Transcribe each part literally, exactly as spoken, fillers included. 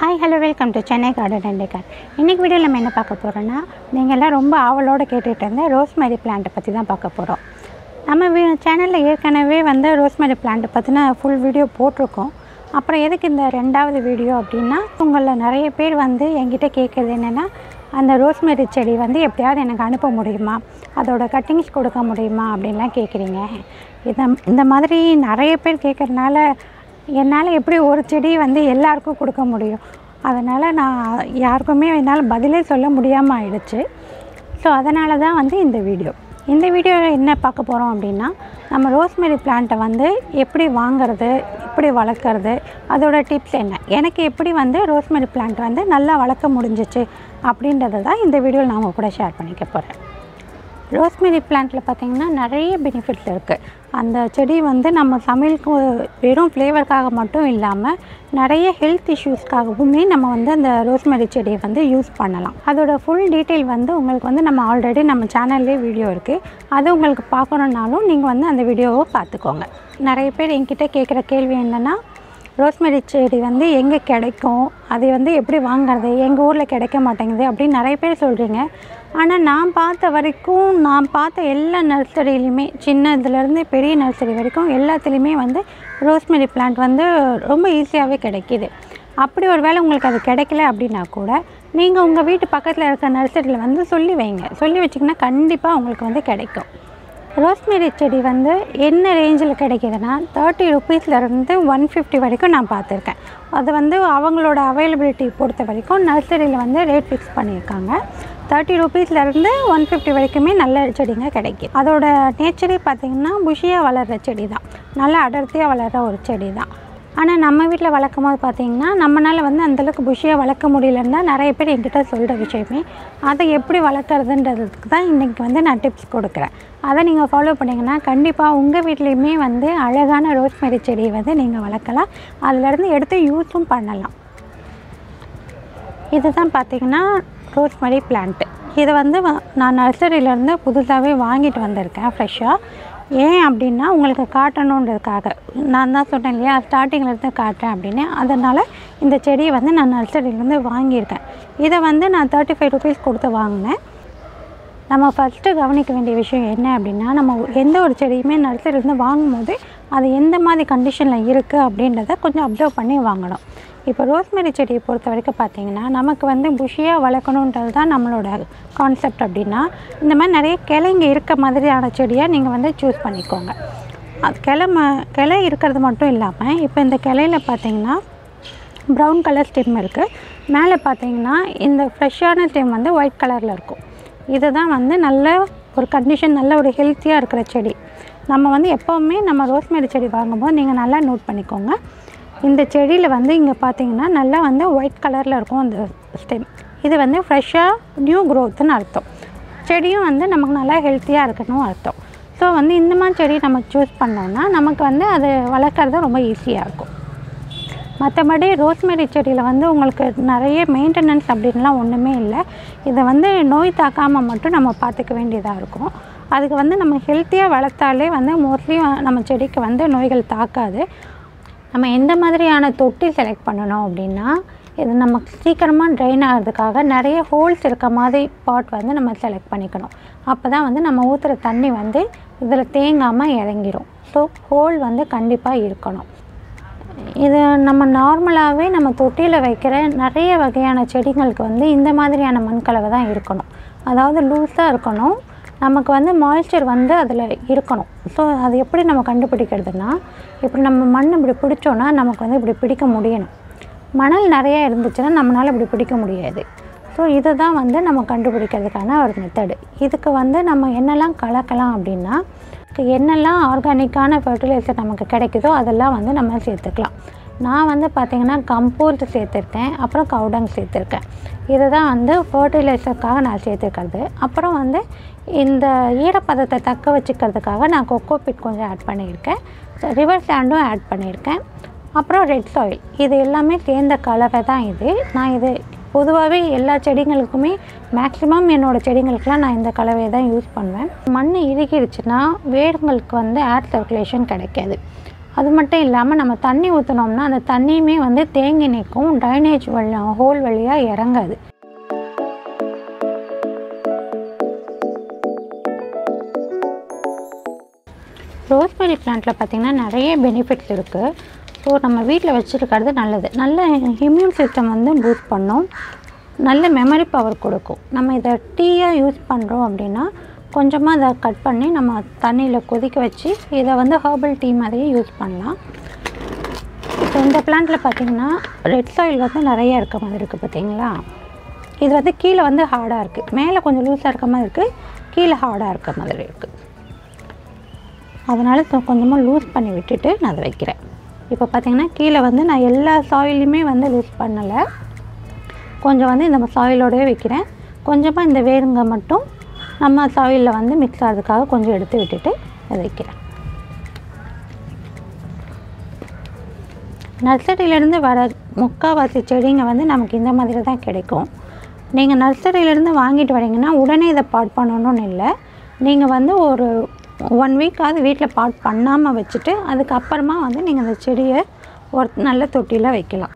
Hi hello welcome to Chennai garden and decor. இன்றைக்கி வீடியோவில் நம்ம என்ன பார்க்க போகிறோன்னா, நீங்கள் எல்லாம் ரொம்ப ஆவலோடு கேட்டுகிட்டு இருந்த ரோஸ்மேரி பிளான்ட்டை பற்றி தான் பார்க்க போகிறோம். நம்ம வீ சேனலில் ஏற்கனவே வந்து ரோஸ்மேரி பிளான்ட்டை பற்றின ஃபுல் வீடியோ போட்டிருக்கோம். அப்புறம் எதுக்கு இந்த ரெண்டாவது வீடியோ அப்படின்னா, உங்களில் நிறைய பேர் வந்து என்கிட்ட கேட்குறது என்னென்னா, அந்த ரோஸ்மேரி செடி வந்து எப்படியாவது எனக்கு அனுப்ப முடியுமா, அதோட கட்டிங்ஸ் கொடுக்க முடியுமா அப்படின்லாம் கேட்குறீங்க. இதை இந்த மாதிரி நிறைய பேர் கேட்குறதுனால என்னால் எப்படி ஒரு செடி வந்து எல்லாருக்கும் கொடுக்க முடியும், அதனால் நான் யாருக்குமே என்னால் பதிலே சொல்ல முடியாமல் ஆயிடுச்சு. ஸோ அதனால தான் வந்து இந்த வீடியோ இந்த வீடியோவில் என்ன பார்க்க போகிறோம் அப்படின்னா, நம்ம ரோஸ்மேரி பிளான்ட்டை வந்து எப்படி வாங்கிறது, எப்படி வளர்க்குறது, அதோட டிப்ஸ் என்ன, எனக்கு எப்படி வந்து ரோஸ்மேரி பிளான்ட் வந்து நல்லா வளர்க்க முடிஞ்சிச்சு அப்படின்றது தான் இந்த வீடியோவில் நான் உங்கள் கூட ஷேர் பண்ணிக்க போகிறேன். ரோஸ்மேரி பிளான்ட்டில் பார்த்திங்கன்னா நிறைய பெனிஃபிட்ஸ் இருக்குது. அந்த செடி வந்து நம்ம சமையலுக்கு வெறும் ஃப்ளேவருக்காக மட்டும் இல்லாமல் நிறைய ஹெல்த் இஷ்யூஸ்க்காகவுமே நம்ம வந்து அந்த ரோஸ்மேரி செடியை வந்து யூஸ் பண்ணலாம். அதோட ஃபுல் டீட்டெயில் வந்து உங்களுக்கு வந்து நம்ம ஆல்ரெடி நம்ம சேனல்லே வீடியோ இருக்குது. அது உங்களுக்கு பார்க்கணுன்னாலும் நீங்கள் வந்து அந்த வீடியோவை பார்த்துக்கோங்க. நிறைய பேர் என்கிட்ட கேட்குற கேள்வி என்னென்னா, ரோஸ்மேரி செடி வந்து எங்கே கிடைக்கும், அதை வந்து எப்படி வாங்கிறது, எங்கள் ஊரில் கிடைக்க மாட்டேங்குது அப்படின்னு நிறைய பேர் சொல்கிறீங்க. ஆனால் நான் பார்த்த வரைக்கும், நான் பார்த்த எல்லா நர்சரியிலையுமே, சின்னதுலேருந்து பெரிய நர்சரி வரைக்கும் எல்லாத்துலேயுமே வந்து ரோஸ்மேரி பிளான்ட் வந்து ரொம்ப ஈஸியாகவே கிடைக்கிது. அப்படி ஒரு வேளை உங்களுக்கு அது கிடைக்கல அப்படின்னா கூட, நீங்கள் உங்கள் வீட்டு பக்கத்தில் இருக்க நர்சரியில் வந்து சொல்லி வைங்க. சொல்லி வச்சிங்கன்னா கண்டிப்பாக உங்களுக்கு வந்து கிடைக்கும். ரோஸ்மேரி செடி வந்து என்ன ரேஞ்சில் கிடைக்கிதுன்னா, தேர்ட்டி ருபீஸ்லேருந்து ஒன் ஃபிஃப்டி வரைக்கும் நான் பார்த்துருக்கேன். அது வந்து அவங்களோட அவைலபிலிட்டி பொறுத்த வரைக்கும் நர்சரியில் வந்து ரேட் ஃபிக்ஸ் பண்ணியிருக்காங்க. தேர்ட்டி ருபீஸ்லேருந்து ஒன் ஃபிஃப்டி வரைக்குமே நல்ல செடிங்க கிடைக்கும். அதோட நேச்சரே பார்த்திங்கன்னா புஷியாக வளர்கிற செடி தான், நல்லா அடர்த்தியாக வளர்கிற ஒரு செடி தான். ஆனால் நம்ம வீட்டில் வளர்க்கும் போது பார்த்திங்கன்னா, நம்மளால் வந்து அந்தளவுக்கு புஷியாக வளர்க்க முடியலன்னு தான் நிறைய பேர் என்கிட்ட சொல்கிற விஷயமே. அதை எப்படி வளர்க்குறதுன்றதுக்கு தான் இன்றைக்கி வந்து நான் டிப்ஸ் கொடுக்குறேன். அதை நீங்கள் ஃபாலோ பண்ணிங்கன்னா கண்டிப்பாக உங்கள் வீட்லேயுமே வந்து அழகான ரோஸ்மேரி செடியை வந்து நீங்கள் வளர்க்கலாம். அதிலேருந்து எடுத்து யூஸும் பண்ணலாம். இது தான் பார்த்திங்கன்னா ரோஸ்மேரி பிளான்ட்டு. இதை வந்து நான் நர்சரியிலேருந்து புதுசாகவே வாங்கிட்டு வந்திருக்கேன் ஃப்ரெஷ்ஷாக. ஏன் அப்படின்னா, உங்களுக்கு காட்டணுன்றதுக்காக. நான் தான் சொன்னேன் இல்லையா, ஸ்டார்டிங்கிலேருந்து காட்டுறேன் அப்படின்னு. அதனால் இந்த செடியை வந்து நான் நர்சரியிலேருந்து வாங்கியிருக்கேன். இதை வந்து நான் தேர்ட்டி ஃபைவ் ருபீஸ் கொடுத்து வாங்கினேன். நம்ம ஃபஸ்ட்டு கவனிக்க வேண்டிய விஷயம் என்ன அப்படின்னா, நம்ம எந்த ஒரு செடியுமே நர்சரியிலேருந்து வாங்கும்போது அது எந்த மாதிரி கண்டிஷனில் இருக்குது அப்படின்றத கொஞ்சம் அப்சர்வ் பண்ணி வாங்கணும். இப்போ ரோஸ்மேரி செடியை பொறுத்த வரைக்கும் பார்த்திங்கன்னா, நமக்கு வந்து புஷியாக வளர்க்கணுன்றது தான் நம்மளோட கான்செப்ட். அப்படின்னா இந்த மாதிரி நிறைய கிளைங்க இருக்க மாதிரியான செடியாக நீங்கள் வந்து சூஸ் பண்ணிக்கோங்க. அது கிளை ம கிளை இருக்கிறது மட்டும் இல்லாமல், இப்போ இந்த கிளையில் பார்த்திங்கன்னா ப்ரௌன் கலர் ஸ்டெம் இருக்குது. மேலே பார்த்திங்கன்னா இந்த ஃப்ரெஷ்ஷான ஸ்டெம் வந்து ஒயிட் கலரில் இருக்கும். இதுதான் வந்து நல்ல ஒரு கண்டிஷன், நல்ல ஒரு ஹெல்த்தியாக இருக்கிற செடி. நம்ம வந்து எப்போவுமே நம்ம ரோஸ்மேரி செடி வாங்கும்போது நீங்கள் நல்லா நோட் பண்ணிக்கோங்க. இந்த செடியில் வந்து இங்கே பார்த்தீங்கன்னா நல்லா வந்து ஒயிட் கலரில் இருக்கும் அந்த ஸ்டெம். இது வந்து ஃப்ரெஷ்ஷாக நியூ க்ரோத்துன்னு அர்த்தம். செடியும் வந்து நமக்கு நல்லா ஹெல்த்தியாக இருக்கணும் அர்த்தம். ஸோ வந்து இந்த மாதிரி செடி நம்ம சூஸ் பண்ணோன்னா நமக்கு வந்து அது வளர்க்குறது ரொம்ப ஈஸியாக இருக்கும். மற்றபடி ரோஸ்மேரி செடியில் வந்து உங்களுக்கு நிறைய மெயின்டெனன்ஸ் அப்படின்லாம் ஒன்றுமே இல்லை. இதை வந்து நோய் தாக்காமல் மட்டும் நம்ம பார்த்துக்க வேண்டியதாக இருக்கும். அதுக்கு வந்து நம்ம ஹெல்த்தியாக வளர்த்தாலே வந்து மோஸ்ட்லி நம்ம செடிக்கு வந்து நோய்கள் தாக்காது. நம்ம எந்த மாதிரியான தொட்டி செலக்ட் பண்ணணும் அப்படின்னா, இது நமக்கு சீக்கிரமாக ட்ரைன் ஆகிறதுக்காக நிறைய ஹோல்ஸ் இருக்க மாதிரி பாட் வந்து நம்ம செலக்ட் பண்ணிக்கணும். அப்போ தான் வந்து நம்ம ஊற்றுற தண்ணி வந்து இதில் தேங்காமல் இறங்கிடும். ஸோ ஹோல் வந்து கண்டிப்பாக இருக்கணும். இது நம்ம நார்மலாகவே நம்ம தொட்டியில் வைக்கிற நிறைய வகையான செடிங்களுக்கு வந்து இந்த மாதிரியான மண்கலவை தான் இருக்கணும். அதாவது லூஸாக இருக்கணும், நமக்கு வந்து மாய்ஸ்சர் வந்து அதில் இருக்கணும். ஸோ அது எப்படி நம்ம கண்டுபிடிக்கிறதுனா, இப்படி நம்ம மண் இப்படி பிடிச்சோன்னா நமக்கு வந்து இப்படி பிடிக்க முடியணும். மணல் நிறையா இருந்துச்சுன்னா நம்மளால் இப்படி பிடிக்க முடியாது. ஸோ இதை தான் வந்து நம்ம கண்டுபிடிக்கிறதுக்கான ஒரு மெத்தடு. இதுக்கு வந்து நம்ம என்னெல்லாம் கலக்கலாம் அப்படின்னா, என்னெல்லாம் ஆர்கானிக்கான ஃபர்டிலைசர் நமக்கு கிடைக்குதோ அதெல்லாம் வந்து நம்ம சேர்த்துக்கலாம். நான் வந்து பார்த்திங்கன்னா கம்போஸ்ட் சேர்த்துருக்கேன், அப்புறம் கவுடங் சேர்த்துருக்கேன். இதை தான் வந்து ஃபர்டிலைசருக்காக நான் சேர்த்துருக்கிறது. அப்புறம் வந்து இந்த ஈரப்பதத்தை தக்க வச்சுக்கிறதுக்காக நான் கொக்கோ பிட் கொஞ்சம் ஆட் பண்ணியிருக்கேன், ரிவர் சாண்டும் ஆட் பண்ணியிருக்கேன், அப்புறம் ரெட் சாயில். இது எல்லாமே சேர்ந்த கலவை தான் இது. நான் இது பொதுவாகவே எல்லா செடிங்களுக்குமே மேக்ஸிமம் என்னோடய செடிங்களுக்கெலாம் நான் இந்த கலவையை தான் யூஸ் பண்ணுவேன். மண் இறுகிடுச்சுன்னா வேர்களுக்கு வந்து ஏர் சர்க்குலேஷன் கிடைக்காது. அது மட்டும் இல்லாமல் நம்ம தண்ணி ஊற்றினோம்னா அந்த தண்ணியுமே வந்து தேங்கி நிற்கும், ட்ரைனேஜ் வழி ஹோல் வழியாக இறங்காது. ரோஸ்மெரி பிளான்ட்டில் பார்த்திங்கன்னா நிறைய பெனிஃபிட்ஸ் இருக்குது. ஸோ நம்ம வீட்டில் வச்சுருக்கிறது நல்லது. நல்ல இம்யூன் சிஸ்டம் வந்து பூஸ்ட் பண்ணும், நல்ல மெமரி பவர் கொடுக்கும். நம்ம இதை டீயாக யூஸ் பண்ணுறோம் அப்படின்னா கொஞ்சமாக அதை கட் பண்ணி நம்ம தண்ணியில் கொதிக்க வச்சு இதை வந்து ஹெர்பல் டீ மாதிரியே யூஸ் பண்ணலாம். இப்போ இந்த பிளான்ட்டில் பார்த்திங்கன்னா ரெட் சாயில் வந்து நிறையா இருக்க மாதிரி இருக்குது பார்த்திங்களா. இது வந்து கீழே வந்து ஹார்டாக இருக்குது, மேலே கொஞ்சம் லூஸாக இருக்க மாதிரி இருக்குது, கீழே ஹார்டாக இருக்க மாதிரி இருக்குது. அதனால் கொஞ்சமாக லூஸ் பண்ணி விட்டுட்டு நான் அதை வைக்கிறேன். இப்போ பார்த்திங்கன்னா கீழே வந்து நான் எல்லா சாயிலையுமே வந்து லூஸ் பண்ணலை, கொஞ்சம் வந்து இந்த சாயிலோடவே வைக்கிறேன். கொஞ்சமாக இந்த வேருங்க மட்டும் நம்ம சாயிலில் வந்து மிக்ஸ் ஆகிறதுக்காக கொஞ்சம் எடுத்து விட்டுட்டு அதை வைக்கிறேன். நர்சரியிலேருந்து வர முக்கால்வாசி செடிங்க வந்து நமக்கு இந்த மாதிரி தான் கிடைக்கும். நீங்கள் நர்சரியிலேருந்து வாங்கிட்டு வரீங்கன்னா உடனே இதை பாட் பண்ணணும்னு இல்லை. நீங்கள் வந்து ஒரு ஒன் வீக்காவது வீட்டில் பாட் பண்ணாமல் வச்சுட்டு அதுக்கப்புறமா வந்து நீங்கள் அந்த செடியை ஒரு நல்ல தொட்டியில் வைக்கலாம்.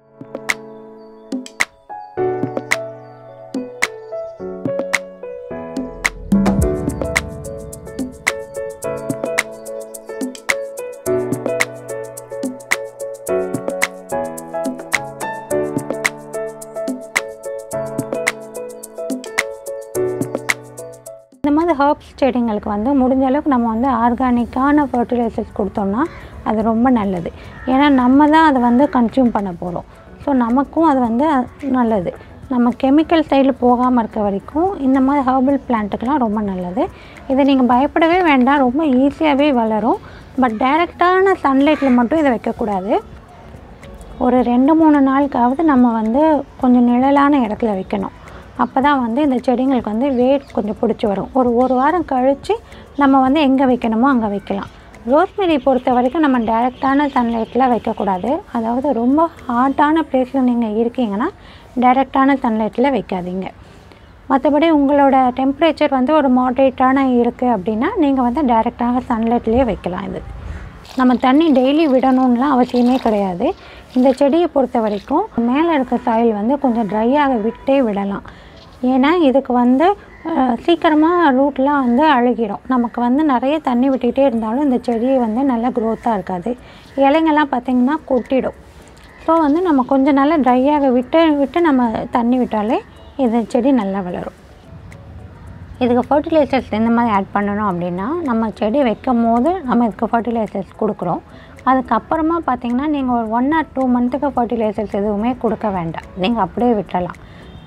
இந்த மாதிரி ஹர்ப்ஸ் செடிங்களுக்கு வந்து முடிஞ்ச அளவுக்கு நம்ம வந்து ஆர்கானிக்கான ஃபர்டிலைசர்ஸ் கொடுத்தோம்னா அது ரொம்ப நல்லது. ஏன்னா நம்ம தான் அதை வந்து கன்சியூம் பண்ண போகிறோம். ஸோ நமக்கும் அது வந்து நல்லது. நம்ம கெமிக்கல் சைடில் போகாமல் இருக்க வரைக்கும் இந்த மாதிரி ஹெர்பல் பிளான்ட்டுக்கெலாம் ரொம்ப நல்லது. இதை நீங்கள் பயப்படவே வேண்டாம், ரொம்ப ஈஸியாகவே வளரும். பட் டைரெக்டான சன்லைட்டில் மட்டும் இதை வைக்கக்கூடாது. ஒரு ரெண்டு மூணு நாளுக்காவது நம்ம வந்து கொஞ்சம் நிழலான இடத்துல வைக்கணும். அப்போ தான் வந்து இந்த செடிங்களுக்கு வந்து வேர் கொஞ்சம் பிடிச்சி வரும். ஒரு ஒரு வாரம் கழித்து நம்ம வந்து எங்கே வைக்கணுமோ அங்கே வைக்கலாம். ரோஸ்மெரி பொறுத்த வரைக்கும் நம்ம டைரெக்டான சன்லைட்டில் வைக்கக்கூடாது. அதாவது ரொம்ப ஹாட்டான பிளேஸில் நீங்கள் இருக்கீங்கன்னா டைரெக்டான சன்லைட்டில் வைக்காதீங்க. மற்றபடி உங்களோட டெம்பரேச்சர் வந்து ஒரு மாட்ரேட்டான இருக்குது அப்படின்னா நீங்கள் வந்து டைரெக்டான சன்லைட்லேயே வைக்கலாம். இது நம்ம தண்ணி டெய்லி விடணும்லாம் அவசியமே கிடையாது. இந்த செடியை பொறுத்த வரைக்கும் மேலே இருக்க சாயில் வந்து கொஞ்சம் ட்ரையாக விட்டே விடலாம். ஏன்னா இதுக்கு வந்து சீக்கிரமாக ரூட்லாம் வந்து அழுகிடும். நமக்கு வந்து நிறைய தண்ணி விட்டுகிட்டே இருந்தாலும் இந்த செடியை வந்து நல்லா க்ரோத்தாக இருக்காது, இலைங்கெல்லாம் பார்த்திங்கன்னா கொட்டிடும். ஸோ வந்து நம்ம கொஞ்சம் நல்லா ட்ரையாக விட்டு விட்டு நம்ம தண்ணி விட்டாலே இந்த செடி நல்லா வளரும். இதுக்கு ஃபர்டிலைசர்ஸ் இந்த மாதிரி ஆட் பண்ணணும் அப்படின்னா நம்ம செடி வைக்கும் போது நம்ம இதுக்கு ஃபர்டிலைசர்ஸ் கொடுக்குறோம். அதுக்கப்புறமா பார்த்திங்கன்னா நீங்கள் ஒரு ஒன் ஆர் டூ மந்த்துக்கு ஃபர்டிலைசர்ஸ் எதுவுமே கொடுக்க வேண்டாம், நீங்கள் அப்படியே விட்டுறலாம்.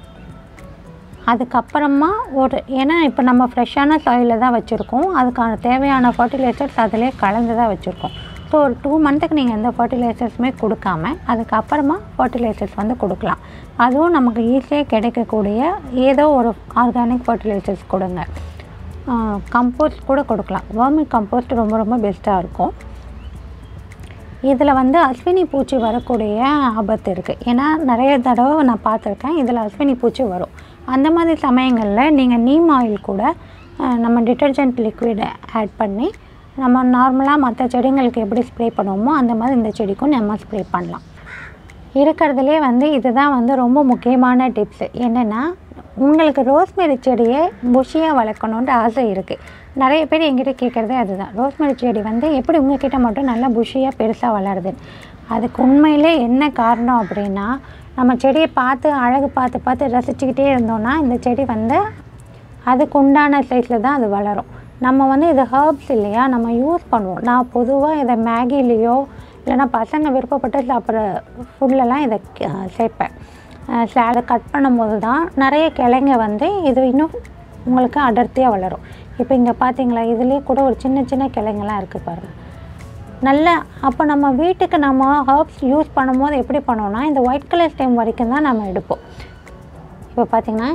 அதுக்கப்புறமா ஒரு ஏன்னா இப்போ நம்ம ஃப்ரெஷ்ஷான சாயிலில் தான் வச்சுருக்கோம், அதுக்கான தேவையான ஃபர்டிலைசர்ஸ் அதிலே கலந்து தான் வச்சுருக்கோம். ஸோ ஒரு டூ மந்த்துக்கு நீங்கள் எந்த ஃபர்டிலைசர்ஸுமே கொடுக்காம அதுக்கப்புறமா ஃபர்டிலைசர்ஸ் வந்து கொடுக்கலாம். அதுவும் நமக்கு ஈஸியாக கிடைக்கக்கூடிய ஏதோ ஒரு ஆர்கானிக் ஃபர்டிலைசர்ஸ் கொடுங்க. கம்போஸ்ட் கூட கொடுக்கலாம். வர்மி கம்போஸ்ட் ரொம்ப ரொம்ப பெஸ்ட்டாக இருக்கும். இதில் வந்து அஸ்வினி பூச்சி வரக்கூடிய ஆபத்து இருக்குது. ஏன்னா நிறைய தடவை நான் பார்த்துருக்கேன் இதில் அஸ்வினி பூச்சி வரும். அந்த மாதிரி சமயங்களில் நீங்கள் நீம் ஆயில் கூட நம்ம டிட்டர்ஜென்ட் லிக்விட் ஆட் பண்ணி நம்ம நார்மலாக மற்ற செடிங்களுக்கு எப்படி ஸ்ப்ரே பண்ணுவோமோ அந்த மாதிரி இந்த செடிக்கும் நம்ம ஸ்ப்ரே பண்ணலாம். இருக்கிறதுலே வந்து இதுதான் வந்து ரொம்ப முக்கியமான டிப்ஸு. என்னென்னா உங்களுக்கு ரோஸ்மெரி செடியை புஷியாக வளர்க்கணுன்ற ஆசை இருக்குது. நிறைய பேர் எங்கிட்ட கேட்குறதே அதுதான், ரோஸ்மெரி செடி வந்து எப்படி உங்கள்கிட்ட மட்டும் நல்லா புஷியாக பெருசாக வளருது. அதுக்கு உண்மையிலே என்ன காரணம் அப்படின்னா நம்ம செடியை பார்த்து அழகு பார்த்து பார்த்து ரசிச்சுக்கிட்டே இருந்தோன்னா இந்த செடி வந்து அதுக்கு உண்டான சைஸில் தான் அது வளரும். நம்ம வந்து இது ஹர்ப்ஸ் இல்லையா, நம்ம யூஸ் பண்ணுவோம். நான் பொதுவாக இதை மேகிலேயோ இல்லைனா பசங்க விருப்பப்பட்டு சாப்பிட்ற ஃபுட்லலாம் இதை சேர்ப்பேன். அதை கட் பண்ணும்போது தான் நிறைய கிளைங்க வந்து இது இன்னும் உங்களுக்கு அடர்த்தியாக வளரும். இப்போ இங்கே பார்த்தீங்களா, இதுலேயே கூட ஒரு சின்ன சின்ன கிளைங்கெல்லாம் இருக்குது பாருங்கள். நல்ல அப்போ நம்ம வீட்டுக்கு நம்ம ஹர்ப்ஸ் யூஸ் பண்ணும்போது எப்படி பண்ணுவோம்னா இந்த ஒயிட் கலர் ஸ்டெம் வரைக்கும் தான் நம்ம எடுப்போம். இப்போ பார்த்திங்கன்னா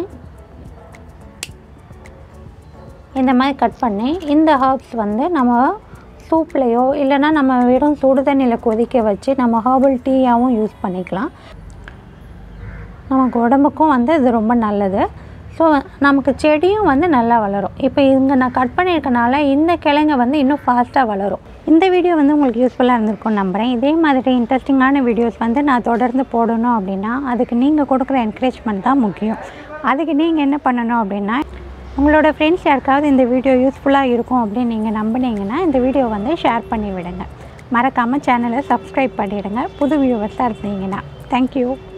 இந்த மாதிரி கட் பண்ணி இந்த ஹர்ப்ஸ் வந்து நம்ம சூப்லேயோ இல்லைனா நம்ம வெறும் சுடு தண்ணியில் கொதிக்க வச்சு நம்ம ஹெர்பல் டீயாகவும் யூஸ் பண்ணிக்கலாம். நமக்கு உடம்புக்கும் வந்து இது ரொம்ப நல்லது. ஸோ நமக்கு செடியும் வந்து நல்லா வளரும். இப்போ இங்கே நான் கட் பண்ணியிருக்கனால இந்த கிளைங்க வந்து இன்னும் ஃபாஸ்ட்டாக வளரும். இந்த வீடியோ வந்து உங்களுக்கு யூஸ்ஃபுல்லாக இருந்திருக்கும்னு நம்புகிறேன். இதே மாதிரி இன்ட்ரெஸ்டிங்கான வீடியோஸ் வந்து நான் தொடர்ந்து போடணும் அப்படின்னா அதுக்கு நீங்கள் கொடுக்குற என்கரேஜ்மெண்ட் தான் முக்கியம். அதுக்கு நீங்கள் என்ன பண்ணணும் அப்படின்னா, உங்களோட ஃப்ரெண்ட்ஸ் யாருக்காவது இந்த வீடியோ யூஸ்ஃபுல்லாக இருக்கும் அப்படின்னு நீங்கள் நம்பினீங்கன்னா இந்த வீடியோ வந்து ஷேர் பண்ணி விடுங்க. மறக்காமல் சேனலை சப்ஸ்கிரைப் பண்ணிவிடுங்க புது வியூவர்ஸாக இருந்தீங்கன்னா. தேங்க்யூ.